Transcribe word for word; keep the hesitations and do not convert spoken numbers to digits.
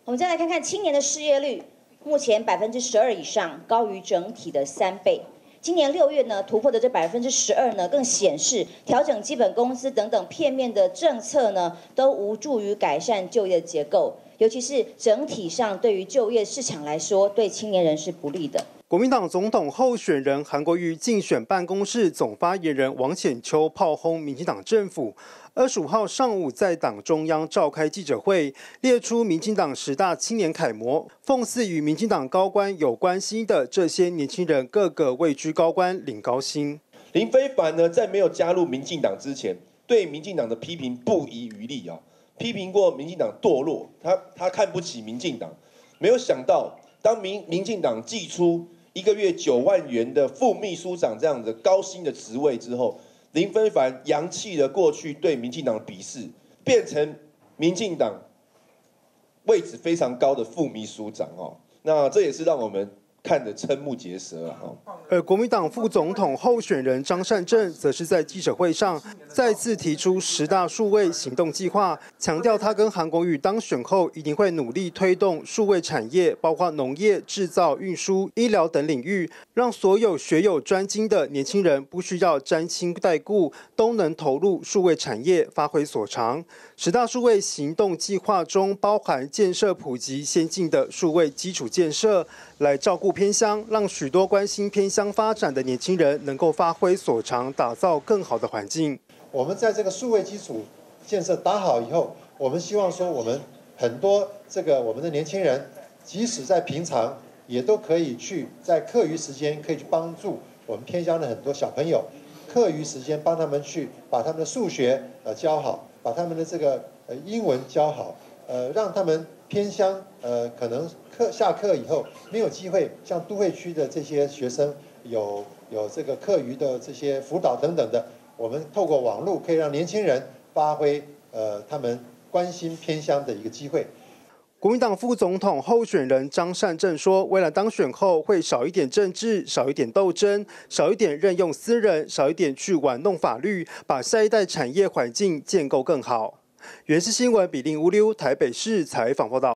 我们再来看看青年的失业率，目前百分之十二以上，高于整体的三倍。今年六月呢，突破的这百分之十二呢，更显示调整基本工资等等片面的政策呢，都无助于改善就业结构，尤其是整体上对于就业市场来说，对青年人是不利的。 国民党总统候选人韩国瑜竞选办公室总发言人王浅秋炮轰民进党政府。二十五号上午在党中央召开记者会，列出民进党十大青年楷模，讽刺与民进党高官有关系的这些年轻人，个个位居高官领高薪。 林非凡呢，在没有加入民进党之前，对民进党的批评不遗余力啊，批评过民进党堕落，他他看不起民进党，没有想到当民民进党祭出一个月九万元的副秘书长这样的高薪的职位之后，林非凡扬弃了过去对民进党的鄙视，变成民进党位置非常高的副秘书长哦。那这也是让我们看得瞠目结舌啊！ 而国民党副总统候选人张善政则是在记者会上再次提出十大数位行动计划，强调他跟韩国瑜当选后一定会努力推动数位产业，包括农业、制造、运输、医疗等领域，让所有学有专精的年轻人不需要沾亲带故，都能投入数位产业发挥所长。十大数位行动计划中包含建设普及先进的数位基础建设，来照顾偏乡，让许多关心偏乡发展的年轻人能够发挥所长，打造更好的环境。 我们在这个数位基础建设打好以后，我们希望说，我们很多这个我们的年轻人，即使在平常也都可以去在课余时间可以去帮助我们偏乡的很多小朋友，课余时间帮他们去把他们的数学呃教好，把他们的这个呃英文教好，呃让他们偏乡呃可能课下课以后没有机会像都会区的这些学生有有这个课余的这些辅导等等的，我们透过网络可以让年轻人发挥呃他们关心偏乡的一个机会。 国民党副总统候选人张善政说，未来当选后会少一点政治，少一点斗争，少一点任用私人，少一点去玩弄法律，把下一代产业环境建构更好。原视新闻比令乌溜台北市采访报道。